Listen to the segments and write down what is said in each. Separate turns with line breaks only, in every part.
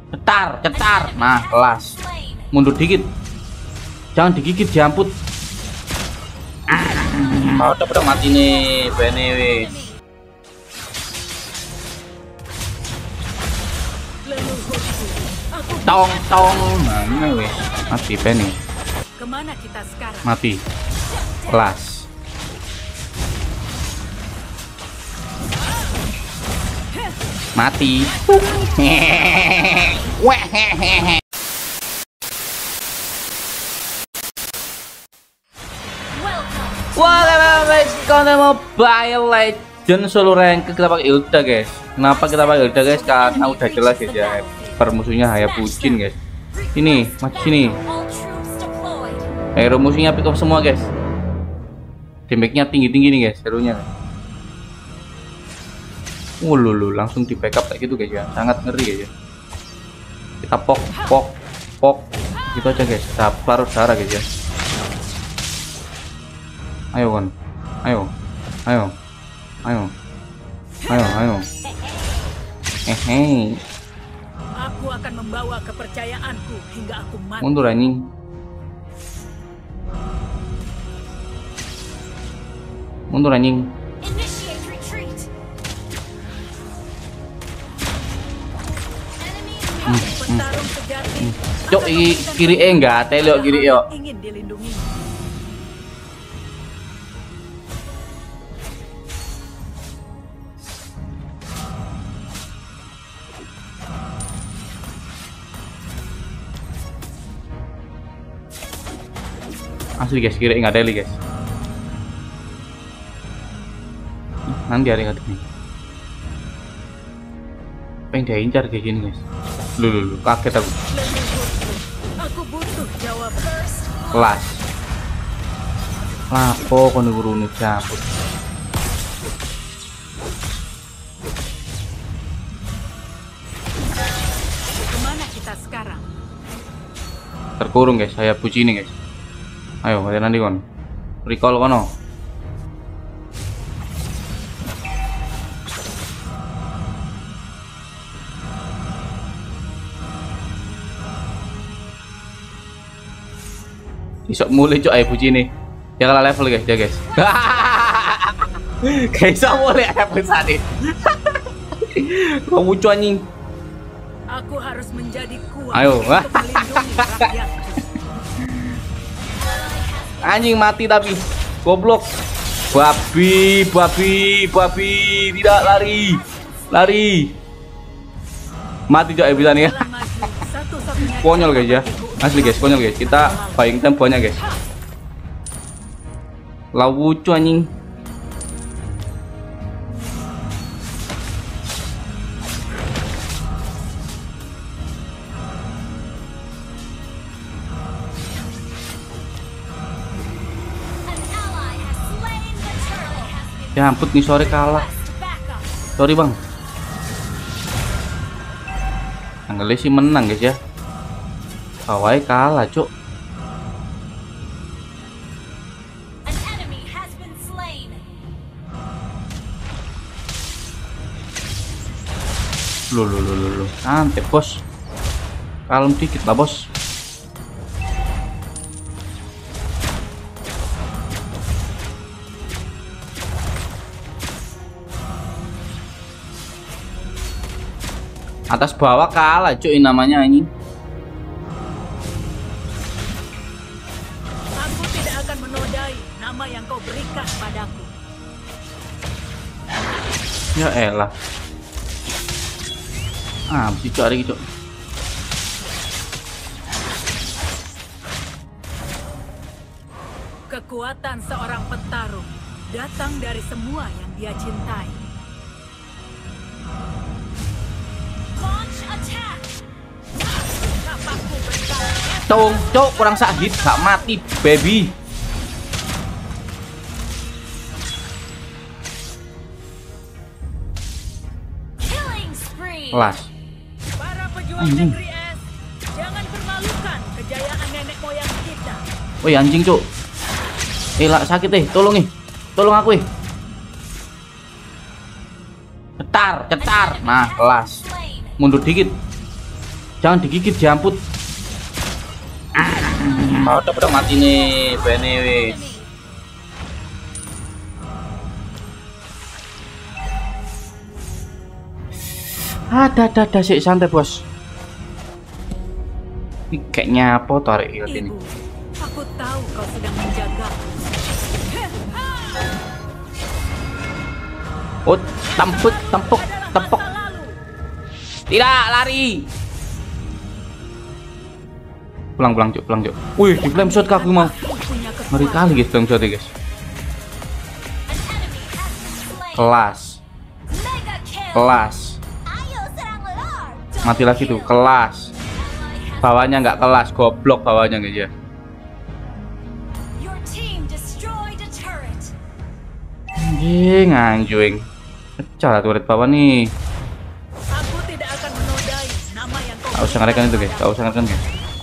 Cetar, cetar. Nah, kelas. Mundur dikit. Jangan digigit, jamput. Udah mati nih, Bene wis. Tong tong. Nah, ini wis. Mati Bene.
Kemana kita sekarang?
Mati. Kelas. Mati. Wah, guys, konten Mobile Legends solo rank kita pakai Hilda, guys. Kenapa kita pakai Hilda, guys? Karena udah jelas guys ya, permusuhnya Hayabusa, guys. Sini, maju sini. Hero musuhnya pick up semua, guys. Damage-nya tinggi-tinggi nih, guys, serunya. Lulu, langsung di backup kayak gitu, guys ya. Sangat ngeri, guys ya. Kita pok gitu aja, guys. Dapar darah, guys ya. Ayo kan, ayo.
Aku akan membawa kepercayaanku hingga aku mati.
Mundur anjing. Mundur anjing. Cok, kiri enggak, telok kiri yo.
Ingin dilindungi.
Asli guys, kira nggak daily guys. Nanti ada katanya. Pengen dia incar kayak gini guys. Lu kaget aku.
Aku butuh jawaban.
Kelas. Lapo kono gurune cabut.
Kemana kita sekarang?
Terkurung guys, saya puji ini guys. Ayo, mati nanti kon. Recall kono. Isok mulai cok ayo puji nih. Ya kalah level guys, ya guys. Guys, mulai level tadi. Kamu lucu anjing.
Aku harus menjadi kuat.
Ayo.
Untuk melindungi rakyatku.
Anjing mati tapi goblok. Babi, tidak lari. Mati cok bisa nih ya. Konyol guys ya. Asli guys, konyol guys. Kita buying temponya guys. Lucu anjing. Ya ampun nih, sore kalah. Sorry bang. Anggapnya sih menang guys ya. Kawai kalah cuk. Lu. Santai bos. Kalem dikit lah bos. Atas bawah kalah cuy namanya ini.
Aku tidak akan menodai nama yang kau berikan padaku.
Ya elah. Si cok hari cok.
Kekuatan seorang petarung datang dari semua yang dia cintai.
Cok kurang sakit, gak mati baby. Kelas.
Para pejuang negeri es, jangan permalukan kejayaan nenek moyang kita.
Woi anjing cok. Lah sakit tolong aku Cetar. Nah kelas. Mundur dikit. Jangan digigit, jamput. Udah mati nih, Bene wis. Ada sih, santai bos. Ini kayaknya apa tarik ini?
Ibu, aku tahu kau sedang menjaga.
Oh, tempuk. Tidak, lari. Pulang, Cuk. Wih, di flame shot aku mau. Ngeri kali guys, flame shot guys. Kelas. Mati lagi tuh, kelas. Bawahnya nggak kelas, goblok bawahnya guys ya. Anjing. Pecah lah turret bawah nih.
Aku tidak akan menodai nama yang kau.
Gak usah ngerikan itu guys, gak usah ngerikan guys.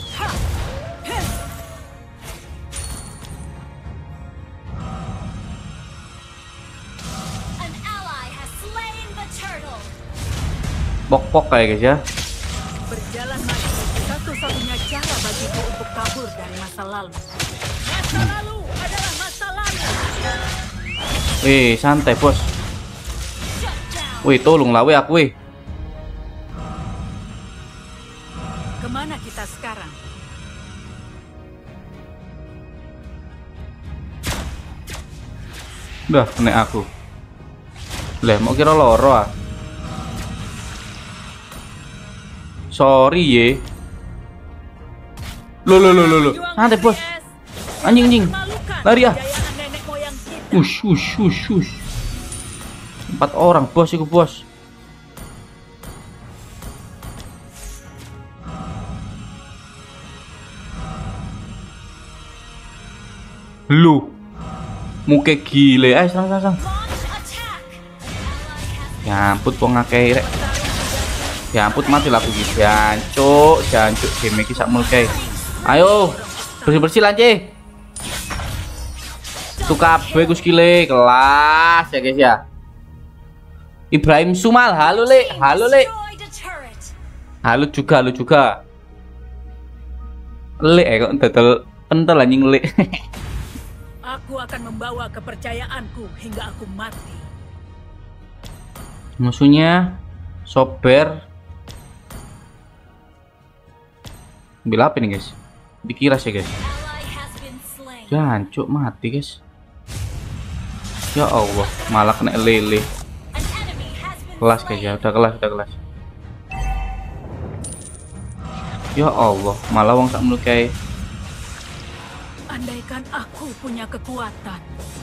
Pok kayak guys ya.
Berjalan maju satu-satunya cara bagiku untuk kabur dari masa lalu. Masa lalu adalah masa lalu.
Wih, santai bos. Wih, tolong lah weh aku weh.
Kemana kita sekarang?
Udah, kena aku. Lah, mau kira loro ah. Sorry ye. Lo. Santai bos. Anjing. Lari ah. Ush. 4 orang bos itu bos. Lu muke gile, serang. Ya ampun wong akeh rek. Ya ampun mati lah aku iki. Jancuk game iki sak mulke. Ayo, bersih lance. Tuh kabeh ku skile kelas ya guys ya. Ibrahim Sumal, halo Le. Halo juga. Le kok dodol pentel anjing Le.
Aku akan membawa kepercayaanku hingga aku mati.
Musuhnya Sober. Ambil apa nih guys? Dikiras ya guys. Jancuk mati guys. Ya Allah, malah kena lele. Kelas guys ya, udah kelas. Ya Allah, malah wong sak melukai.
Andaikan aku punya kekuatan.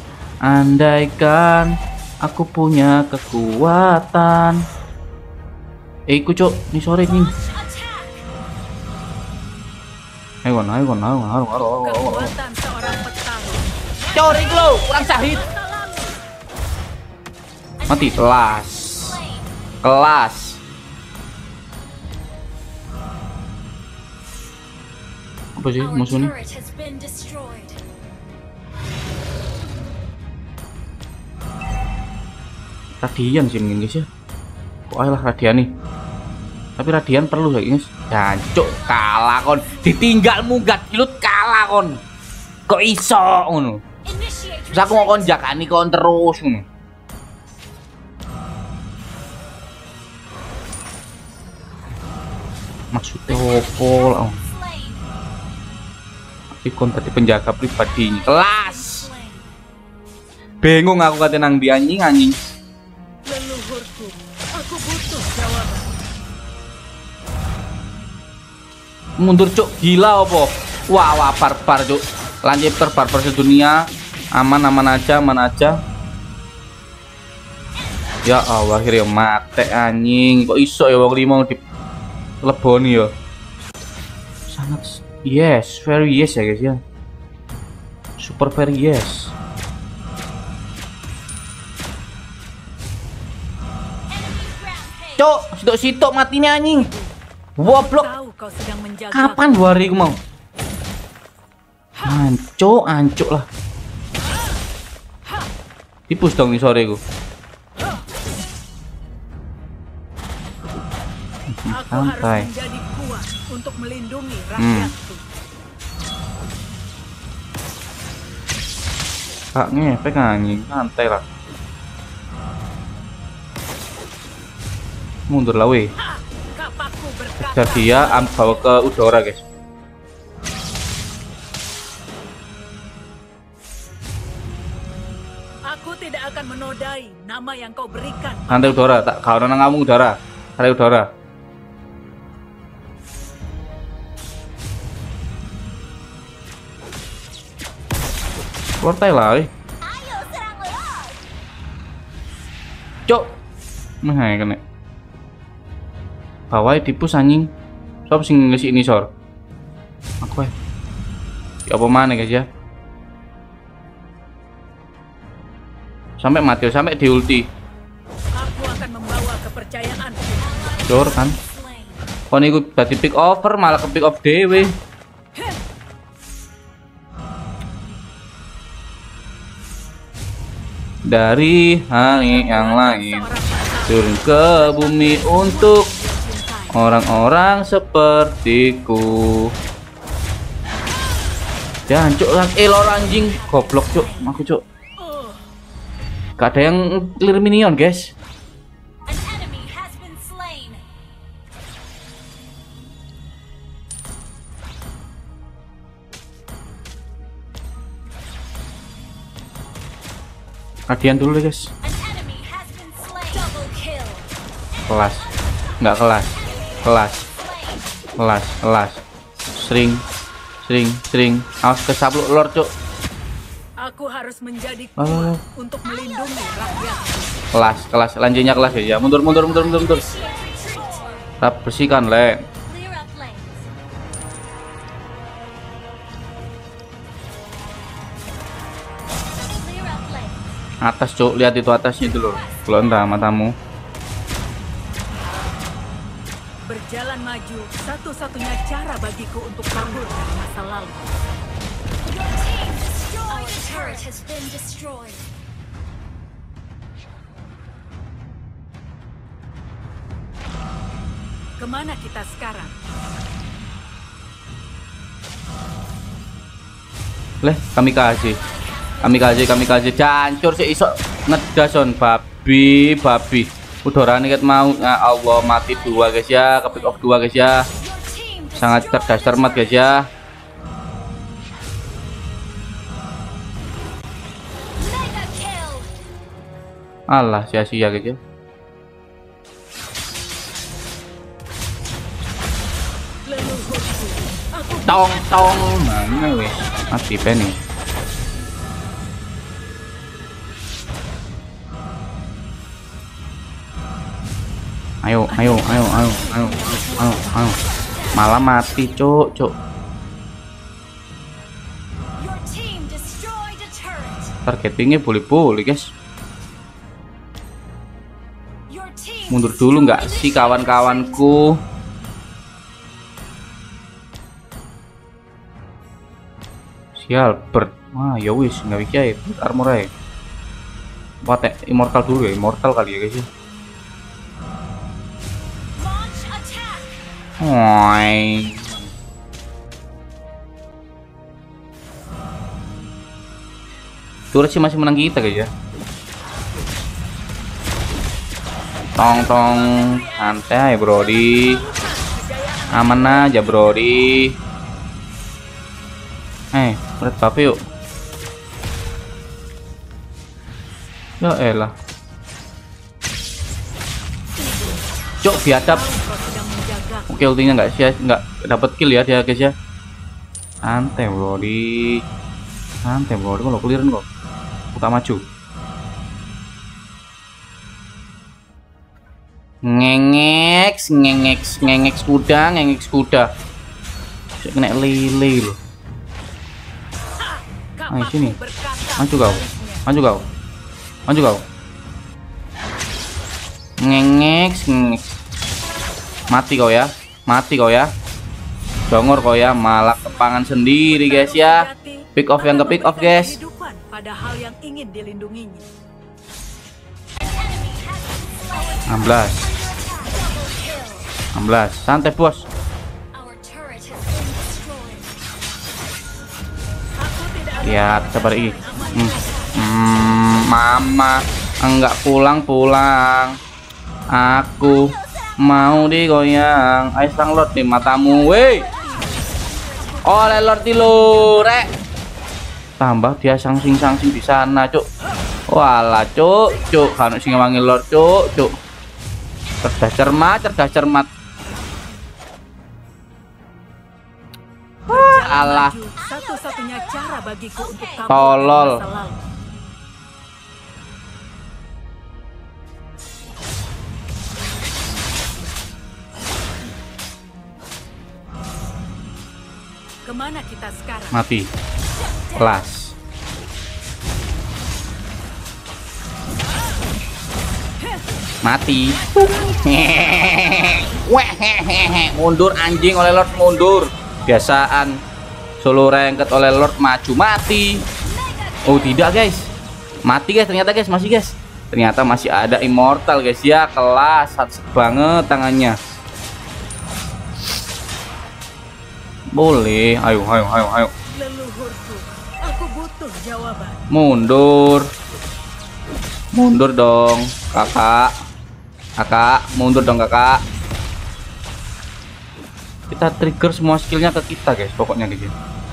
Iku cok, nih sore nih. Ayo.
Kekuatan seorang petarung.
Cori lo, kurang sahid. Mati kelas. Apa sih musuhnya? Radian sih mungkin guys ya. Kok ayolah Radian nih. Tapi Radian perlu ya guys. Jancuk kalah kon. Ditinggal munggah kilut kalah kon. Kok iso ngono? Terus aku mau kon jakani kon terus ngono. Maksudnya opo lah. Ikon tadi penjaga pribadinya kelas. Bingung aku kate nang di anjing.
Leluhurku, aku butuh jawaban.
Mundur cuk, gila opo? Wah barbar cuk. Lanjut terbarbar sedunia. Aman aja. Ya Allah, akhirnya mate anjing. Kok iso ya wong limo di leboni ya. Sangat yes, very yes ya guys ya. Super very yes. Cok, sitok mati nih anjing. Goblok. Kapan hari aku mau? Ancuk lah. Tipus dong nih sore aku. Santai.
untuk melindungi rakyatku.
Kak ngefek anjing, santai lah. Mundur lah weh.
Kapakku berkata,
Kejar dia, bawa ke udara guys.
aku tidak akan menodai nama yang kau berikan.
Santai udara, tak kau nang kamu udara. Santai udara. Keluar tai lah weh. Cok. Nah, kena. Bawah dipus anjing. Sopo sing ngisi ini sor? Aku ya apa mana guys ya? Sampai mati, sampai di ulti.
Aku akan membawa kepercayaan.
Cor kan. Kon iku dadi pick over malah ke pick off dewe. Dari hari yang lain turun ke bumi untuk orang-orang sepertiku. Jangan cuk lah, lor anjing, goblok cuk, aku cuk. Gak ada yang clear minion guys. Kadian dulu deh guys. Kelas, nggak kelas, kelas. Sering. Awas kesapluk lor cuk.
Aku harus menjadi kuat untuk melindungi rakyat.
Kelas. Lanjutnya kelas ya. Mundur. Tap bersihkan le. Atas cuk, lihat itu atasnya itu loh. Gelonda matamu.
Berjalan maju satu-satunya cara bagiku untuk kabur dari masa lalu. Kemana kita sekarang?
Leh, kamikaze. Cancur sih iso ngedason babi. Udarane ket mau. Ya Allah, mati dua guys ya, ke pick off 2 guys ya. Sangat cermat guys ya. Alah, sia-sia guys ya. Tong. Mana weh? Mati Penny. Ayo. Malah mati, cuk. Targetingnya boleh guys. Mundur dulu nggak sih kawan-kawanku? Sial, bird. Wah, ya wis nggak bisa ya. Armor aja. Buat immortal dulu ya, immortal kali ya guys ya. Woi. Turret sih masih menang kita guys ya. Tong, santai brody. Aman aja brody. Red buff yuk. Ya elah. Cok biadab. Oke, ultinya nggak dapat kill ya dia guys ya. Santai brody. Kalau clearan kok. Buka maju. Ngengeks kuda. Kena lele loh. Ayo sini. Maju kau. Ngengeks. Mati kau ya. Dongor kau ya, malah kepangan sendiri guys ya. Pick off yang ke pick off guys.
Padahal yang ingin dilindunginya.
16. Santai bos. Lihat, sabar iki. Mama enggak pulang. Aku mau digoyang. Ayo sang Lord nih matamu, weh. Oleh Lord di rek. Tambah dia sangsing di sana, Cuk. Walah, Cuk. Kan sing wangi Lord, Cuk. Cerdas cermat. Alah.
Satu-satunya cara bagiku untuk kabur
Tolol.
dari masa lalu. Kemana kita sekarang?
Mati. Kelas. Mati. Mundur anjing, oleh Lord mundur. Biasaan solo ranked oleh Lord maju mati. Oh tidak guys. Mati guys, ternyata guys, masih guys. Ternyata masih ada immortal guys ya, kelas satset banget tangannya. Boleh, ayo.
Leluhurku, aku butuh jawaban.
Mundur dong, kakak. Mundur dong kakak. Kita trigger semua skillnya ke kita guys, pokoknya guys.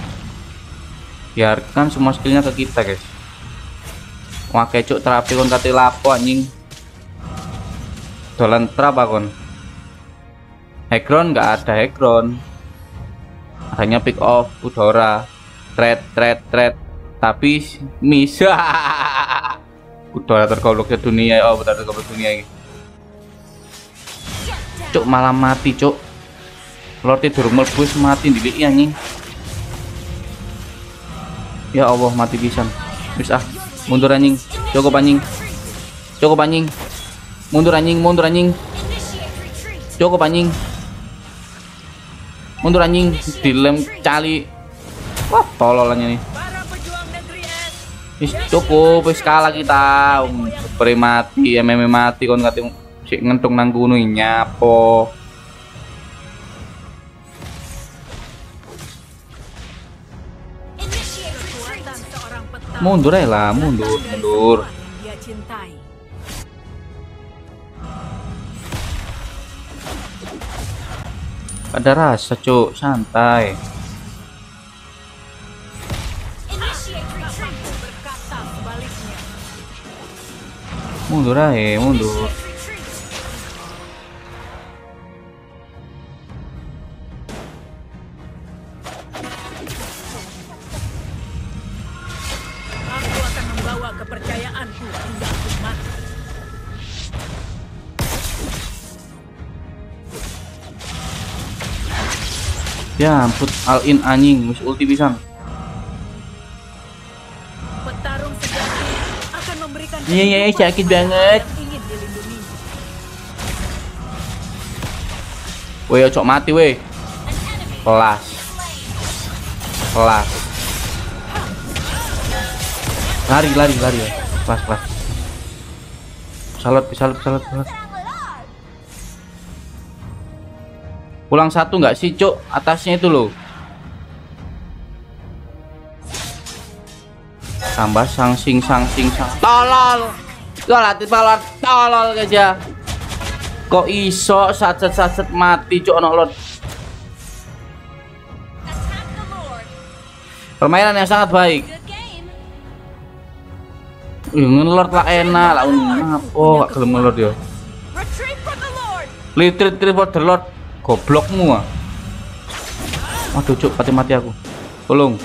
Biarkan semua skillnya ke kita guys. Wah kecuk terapi kon kate lapo anjing. Dolan trap akon. Background nggak ada background. Hanya pick off Udora. Thread. Tapi miss. Udora tergoblok ke dunia. Oh betul tergoblok dunia ini. Cuk malah mati cuk. Lord durung mlebu mati ndelik anjing. Ya Allah mati pisan. Wis mundur anjing. Cukup anjing. Mundur anjing. Cukup anjing. Mundur anjing, dilem cali. Wah, tololannya nih. Wis cukup, wis kalah kita. Beri mati, mati kon kate sik ngentung nang gunung nyapo. Mundur aja lah, mundur. Ada rasa cuk, santai. Mundur aja, mundur.
Aku akan membawa kepercayaanku hingga aku mati.
Ya ampun, all in anjing, wis ulti pisan.
Petarung sejati akan memberikan
Iya, sakit banget.
ingin dilindungi.
Weh, cok mati weh. Kelas. Lari ya. Kelas. Salut. Pulang satu nggak sih cok, atasnya itu loh. Tambah sangsing tolol. Tolol guys ya. Kok iso satset mati cok ono Lord. Permainan yang sangat baik. Ngelord lah enak lah apa gak gelem ngelord ya. Retreat for the Lord. Goblokmu ah. Waduh cuk, mati aku. Tolong.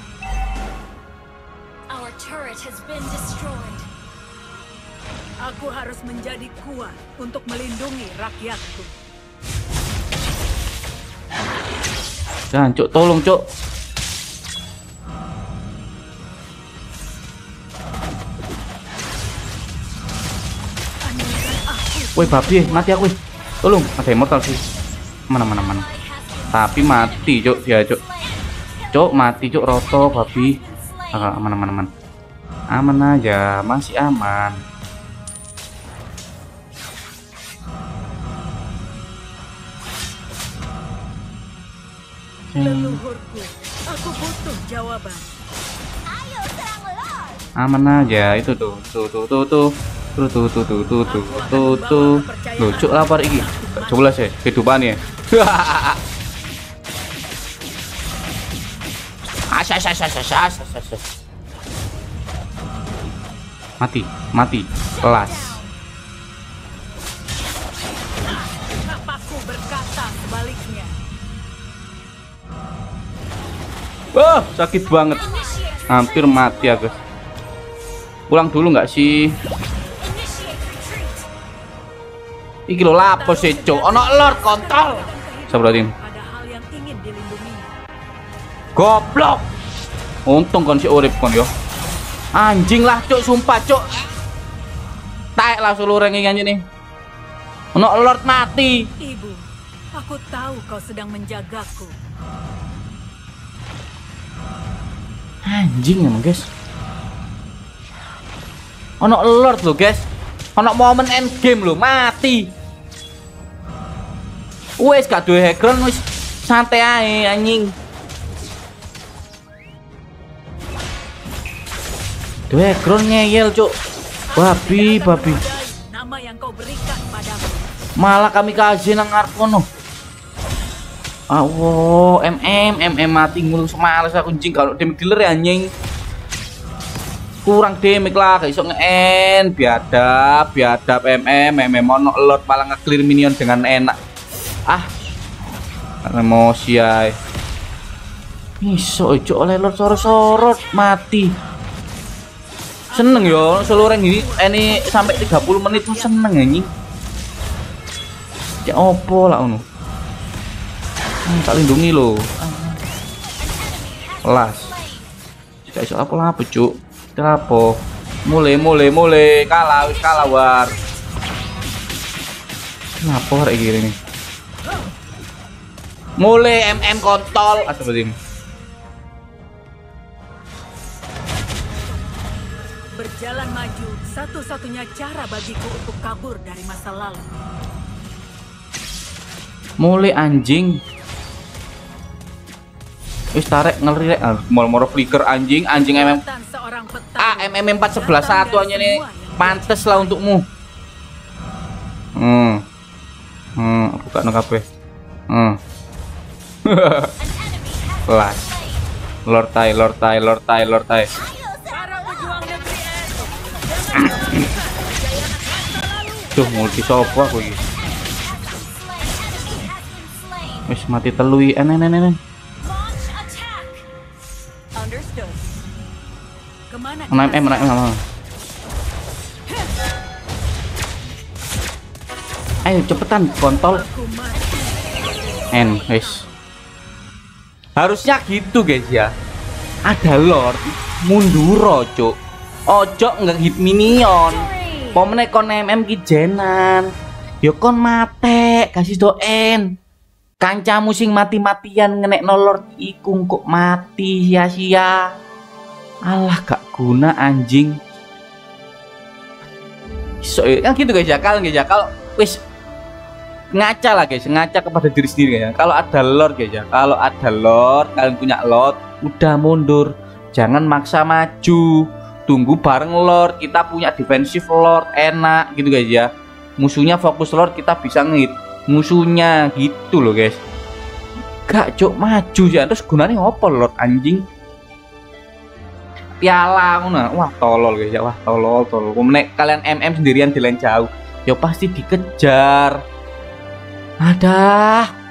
Aku harus menjadi kuat untuk melindungi rakyatku.
Jangan cuk, tolong cuk. Woi babi, mati aku. Tolong, ada immortal sih. Mana. Tapi mati cuk dia cuk. Cuk mati cuk roto babi. Aman. Aman aja, masih aman.
Leluhurku, aku butuh jawaban.
Aman aja itu tuh. Lucu lapar iki. Coba sih kehidupannya. Mati kelas.
Papaku berkata sebaliknya.
Wah, sakit banget. Hampir mati aku. Pulang dulu nggak sih? Iki lo lapo sih, Cok? Ono Lord kontol. Sabratin.
Ada hal yang ingin dilindunginya.
Goblok. Untung kon si urip kon yo. Anjing lah, Cok, sumpah, Cok. Taek lah seluruh yang anjing nih. Ono Lord mati.
Ibu, aku tahu kau sedang menjagaku.
Anjing emang, guys. Ono Lord lo, guys. Ono momen end game lo, mati. Wes gak duwe background, wis santai ae anjing. Duwe background ngeyel, Cuk. Babi.
Nama yang kau berikan padamu.
Malah kami kaji nang ngarep kono. Awo, MM mati ngulus males aku anjing kalau damage dealer ya anjing. Kurang damage lah, gak iso nge-end. Biadab MM ono Lord malah nge-clear minion dengan enak. Ah. Emosi ae. Iso Cuk oleh Lord sorot mati. Seneng yo seluruh ini sampai 30 menit tuh seneng anjing. Ya opo lah ngono. Tak lindungi lo. Kelas. Gak iso apa-apa, Cuk. Apa? Mulai kalah war. Kenapa hari gini nih? Mulai MM kontol astagfirullahaladzim.
Berjalan maju satu-satunya cara bagiku untuk kabur dari masa lalu.
Mulai anjing. Wis tarik ngeri rek moro flicker anjing MM. MM 411 1 aja nih. Pantes lah untukmu. Buka no kabeh. Kelas. Lord Tai.
Para pejuang negeri
Tuh multi sopo aku iki. Wis mati telu iki.
Understood. Kemana?
MM. Ayo cepetan kontol. Guys. Harusnya gitu guys ya. Ada Lord mundur Cuk. Ojo nggak hit minion. Pomene kon MM ki jenan. Yo kon mate kasih doen. Kancamu sing mati-matian ngenekno Lord iku kok mati sia-sia. Alah gak guna anjing. So, kan gitu guys ya, kalau wis ngaca lah guys, ngaca kepada diri sendiri guys ya. Kalau ada Lord guys ya, kalau ada Lord, kalian punya Lord, udah mundur. Jangan maksa maju. Tunggu bareng Lord, kita punya defensif Lord enak gitu guys ya. Musuhnya fokus Lord, kita bisa ngehit musuhnya gitu loh guys. Gak Cuk maju ya, terus gunanya ngopo Lord anjing. Piala ngono. Wah tolol guys ya, wah tolol. Nek kalian MM sendirian di lane jauh, ya pasti dikejar. Adah.